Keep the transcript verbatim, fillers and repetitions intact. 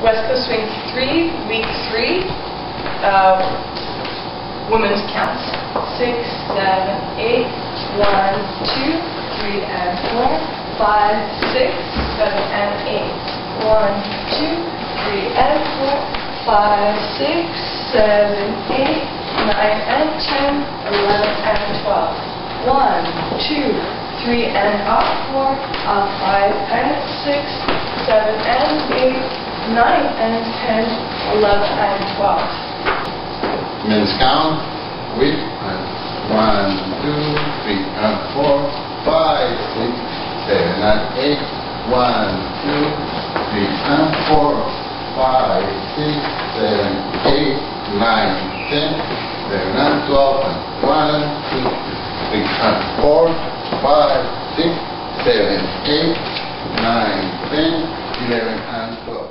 West Coast Swing three, week three, uh, women's counts. Six, seven, eight, one, two, three, and four, five, six, seven, and eight. One, two, three, and four, five, six, seven, eight, nine, and ten, eleven, and twelve. One, two, three, and up, four, up, five, and six, seven, and eight, nine, and ten, eleven, and twelve. Men's count, week, one, two, three, and four, five, six, seven, and eight, one, two, three, and four, five, six, seven, eight, nine, ten, eleven, and twelve, and one, two, three, and four, five, six, seven, eight, nine, ten, eleven, and twelve.